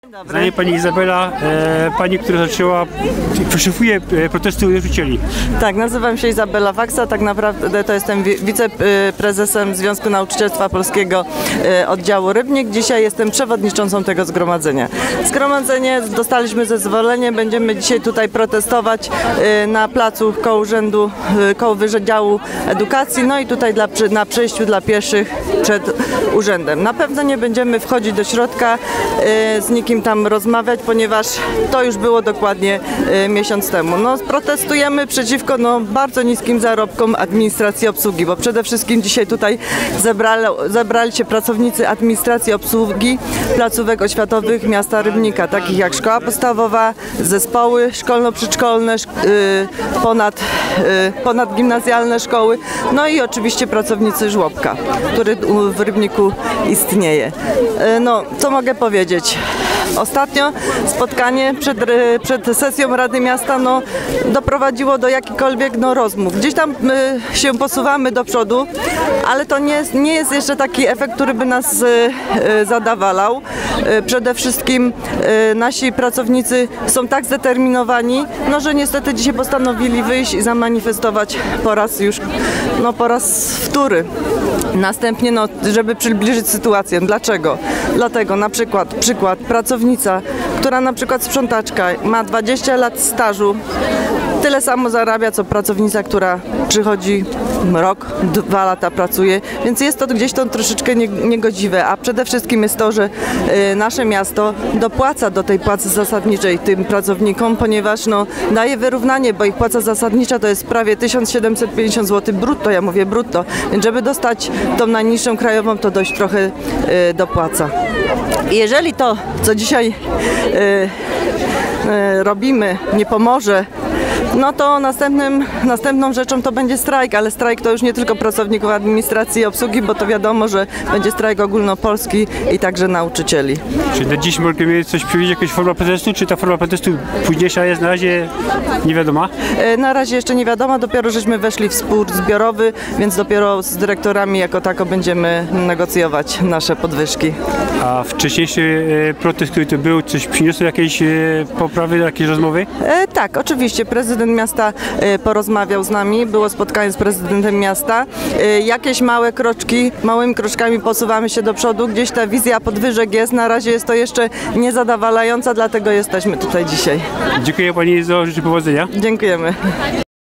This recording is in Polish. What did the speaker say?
Znaje Pani Izabela, Pani, która zaczęła, przeszefuje protesty nauczycieli. Tak, nazywam się Izabela Waksa, tak naprawdę to jestem wiceprezesem Związku Nauczycielstwa Polskiego Oddziału Rybnik. Dzisiaj jestem przewodniczącą tego zgromadzenia. Zgromadzenie, dostaliśmy zezwolenie, będziemy dzisiaj tutaj protestować na placu koło Wydziału Edukacji, no i tutaj na przejściu dla pieszych przed urzędem. Na pewno nie będziemy wchodzić do środka, z nikim tam rozmawiać, ponieważ to już było dokładnie miesiąc temu. No, protestujemy przeciwko bardzo niskim zarobkom administracji obsługi, bo przede wszystkim dzisiaj tutaj zebrali się pracownicy administracji obsługi placówek oświatowych miasta Rybnika, takich jak szkoła podstawowa, zespoły szkolno-przedszkolne, ponadgimnazjalne szkoły, no i oczywiście pracownicy żłobka, który w Rybniku istnieje. No, co mogę powiedzieć? Ostatnio spotkanie przed sesją Rady Miasta doprowadziło do jakichkolwiek rozmów. Gdzieś tam się posuwamy do przodu, ale to nie jest jeszcze taki efekt, który by nas zadawalał. Przede wszystkim nasi pracownicy są tak zdeterminowani, że niestety dzisiaj postanowili wyjść i zamanifestować po raz wtóry. Następnie, żeby przybliżyć sytuację. Dlaczego? Dlatego na przykład pracownica, która na przykład sprzątaczka ma 20 lat stażu, tyle samo zarabia, co pracownica, która przychodzi rok, 2 lata pracuje, więc jest to gdzieś troszeczkę niegodziwe, a przede wszystkim jest to, że nasze miasto dopłaca do tej płacy zasadniczej tym pracownikom, ponieważ daje wyrównanie, bo ich płaca zasadnicza to jest prawie 1750 zł brutto, ja mówię brutto, więc żeby dostać tą najniższą krajową, to dość trochę dopłaca. I jeżeli to, co dzisiaj robimy, nie pomoże, to następną rzeczą to będzie strajk, ale strajk to już nie tylko pracowników administracji i obsługi, bo to wiadomo, że będzie strajk ogólnopolski i także nauczycieli. Czy na dziś możemy coś przewidzieć, jakaś forma protestu, czy ta forma protestu późniejsza jest na razie nie wiadoma? Na razie jeszcze nie wiadoma, dopiero żeśmy weszli w spór zbiorowy, więc dopiero z dyrektorami jako tako będziemy negocjować nasze podwyżki. A wcześniejszy protest, który to był, coś przyniósł jakieś poprawy, jakieś rozmowy? Tak, oczywiście. Prezydent miasta porozmawiał z nami, było spotkanie z prezydentem miasta. Jakieś małymi kroczkami posuwamy się do przodu, gdzieś ta wizja podwyżek jest, na razie jest to jeszcze niezadowalająca, dlatego jesteśmy tutaj dzisiaj. Dziękuję Pani za życzę powodzenia. Dziękujemy.